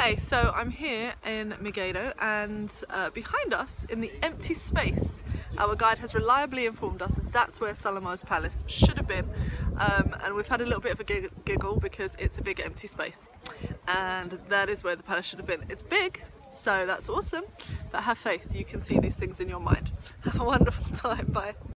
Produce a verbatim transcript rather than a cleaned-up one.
Hey, so I'm here in Megiddo, and uh, behind us in the empty space our guide has reliably informed us that's where Salomon's Palace should have been, um, and we've had a little bit of a gig giggle because it's a big empty space and that is where the palace should have been. It's big, so that's awesome, but have faith, you can see these things in your mind. Have a wonderful time, bye.